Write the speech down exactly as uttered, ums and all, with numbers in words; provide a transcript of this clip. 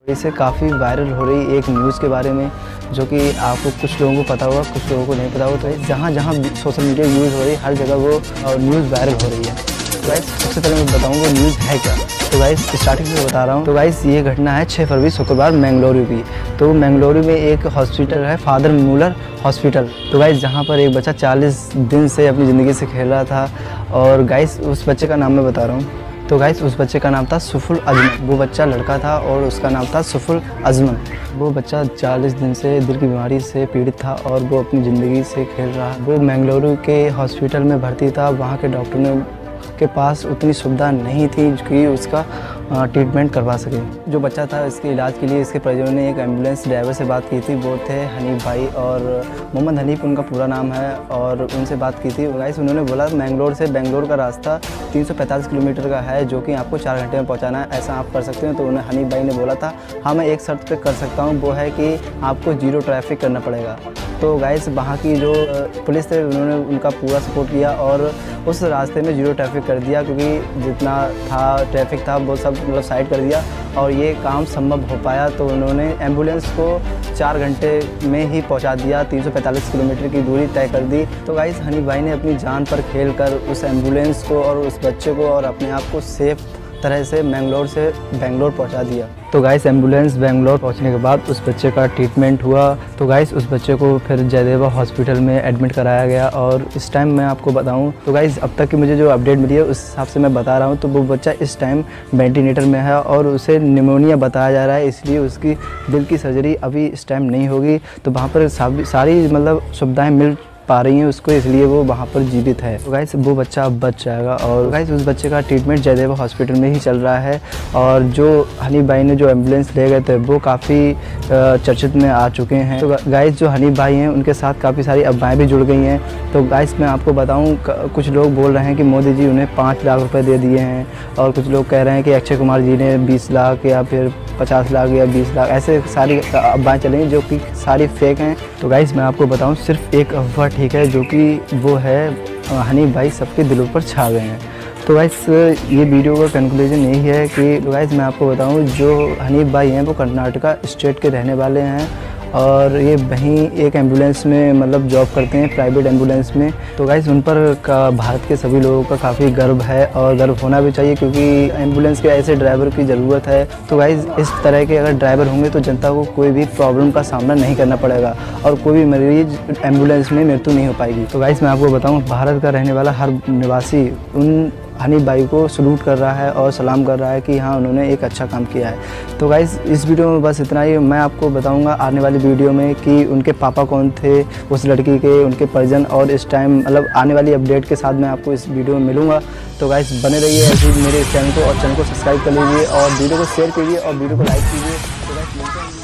इसे काफ़ी वायरल हो रही एक न्यूज़ के बारे में, जो कि आपको कुछ लोगों को पता होगा, कुछ लोगों को नहीं पता होगा। तो जहाँ जहाँ सोशल मीडिया यूज़ हो रही है, हर जगह वो न्यूज़ वायरल हो रही है। तो गाइस सबसे पहले मैं बताऊँ वो न्यूज़ है क्या। तो गाइस स्टार्टिंग से बता रहा हूँ। तो गाइस ये घटना है छः फरवरी शुक्रवार मैंगलोर की। तो मैंगलोर में एक हॉस्पिटल है, फादर मुलर हॉस्पिटल। तो गाइस जहाँ पर एक बच्चा चालीस दिन से अपनी ज़िंदगी से खेल रहा था। और गाइस उस बच्चे का नाम मैं बता रहा हूँ। तो गाइस उस बच्चे का नाम था सुफुल अजमन। वो बच्चा लड़का था और उसका नाम था सुफुल अजमन। वो बच्चा चालीस दिन से दिल की बीमारी से पीड़ित था और वो अपनी ज़िंदगी से खेल रहा। वो मैंगलोर के हॉस्पिटल में भर्ती था। वहाँ के डॉक्टर ने के पास उतनी सुविधा नहीं थी कि उसका ट्रीटमेंट करवा सके। जो बच्चा था इसके इलाज के लिए इसके परिजनों ने एक एम्बुलेंस ड्राइवर से बात की थी। वो थे हनीफ भाई और मोहम्मद हनीफ उनका पूरा नाम है। और उनसे बात की थी। गाइस उन्होंने बोला मैंगलोर से बेंगलोर का रास्ता तीन सौ पैंतालीस किलोमीटर का है, जो कि आपको चार घंटे में पहुंचाना है। ऐसा आप कर सकते हो। तो उन्हें हनीफ भाई ने बोला था हाँ मैं एक शर्त पे कर सकता हूँ, वो है कि आपको जीरो ट्रैफिक करना पड़ेगा। तो गाइस वहाँ की जो पुलिस थे उन्होंने उनका पूरा सपोर्ट किया और उस रास्ते में जीरो ट्रैफिक कर दिया, क्योंकि जितना था ट्रैफिक था वो सब मतलब साइड कर दिया और ये काम संभव हो पाया। तो उन्होंने एम्बुलेंस को चार घंटे में ही पहुंचा दिया, तीन सौ पैंतालीस किलोमीटर की दूरी तय कर दी। तो गाइस हनीफ भाई ने अपनी जान पर खेल कर उस एम्बुलेंस को और उस बच्चे को और अपने आप को सेफ तरह से मैंगलोर से बेंगलोर पहुंचा दिया। तो गाइस एम्बुलेंस बेंगलोर पहुंचने के बाद उस बच्चे का ट्रीटमेंट हुआ। तो गाइस उस बच्चे को फिर जयदेवा हॉस्पिटल में एडमिट कराया गया। और इस टाइम मैं आपको बताऊं तो गाइस अब तक की मुझे जो अपडेट मिली है उस हिसाब से मैं बता रहा हूं। तो वो बच्चा इस टाइम वेंटिलेटर में है और उसे निमोनिया बताया जा रहा है, इसलिए उसकी दिल की सर्जरी अभी इस टाइम नहीं होगी। तो वहाँ पर सारी मतलब सुविधाएँ मिल पा रही हैं उसको, इसलिए वो वहाँ पर जीवित है। तो गाइस वो बच्चा अब बच जाएगा। और गाइस उस बच्चे का ट्रीटमेंट जयदेवा हॉस्पिटल में ही चल रहा है। और जो हनीफ भाई ने जो एम्बुलेंस ले गए थे वो काफ़ी चर्चित में आ चुके हैं। तो गाइस जो हनीफ भाई हैं उनके साथ काफ़ी सारी अफवाहें भी जुड़ गई हैं। तो गाइस मैं आपको बताऊं कुछ लोग बोल रहे हैं कि मोदी जी उन्हें पाँच लाख रुपए दे दिए हैं और कुछ लोग कह रहे हैं कि अक्षय कुमार जी ने बीस लाख या फिर पचास लाख या बीस लाख, ऐसे सारी अफवाहें चलेंगी जो कि सारी फेक हैं। तो गाइस मैं आपको बताऊं सिर्फ एक अफवाह ठीक है, जो कि वो है हनीफ भाई सबके दिलों पर छा गए हैं। तो गाइस ये वीडियो का कंक्लूजन यही है कि तो गाइस मैं आपको बताऊं जो हनीफ भाई हैं वो कर्नाटका स्टेट के रहने वाले हैं और ये वहीं एक एम्बुलेंस में मतलब जॉब करते हैं, प्राइवेट एम्बुलेंस में। तो गाइस उन पर का भारत के सभी लोगों का काफ़ी गर्व है और गर्व होना भी चाहिए, क्योंकि एम्बुलेंस के ऐसे ड्राइवर की ज़रूरत है। तो गाइस इस तरह के अगर ड्राइवर होंगे तो जनता को कोई भी प्रॉब्लम का सामना नहीं करना पड़ेगा और कोई भी मरीज एम्बुलेंस में मृत्यु नहीं हो पाएगी। तो गाइस मैं आपको बताऊँ भारत का रहने वाला हर निवासी उन हनीफ भाई को सलूट कर रहा है और सलाम कर रहा है कि हाँ उन्होंने एक अच्छा काम किया है। तो गाइस इस वीडियो में बस इतना ही। मैं आपको बताऊंगा आने वाली वीडियो में कि उनके पापा कौन थे उस लड़की के, उनके परिजन, और इस टाइम मतलब आने वाली अपडेट के साथ मैं आपको इस वीडियो में मिलूंगा। तो गाइस बने रहिए ऐसे ही मेरे चैनल को और चैनल को सब्सक्राइब कर लीजिए और वीडियो को शेयर कीजिए और वीडियो को लाइक कीजिए। तो गाइस मिलते हैं।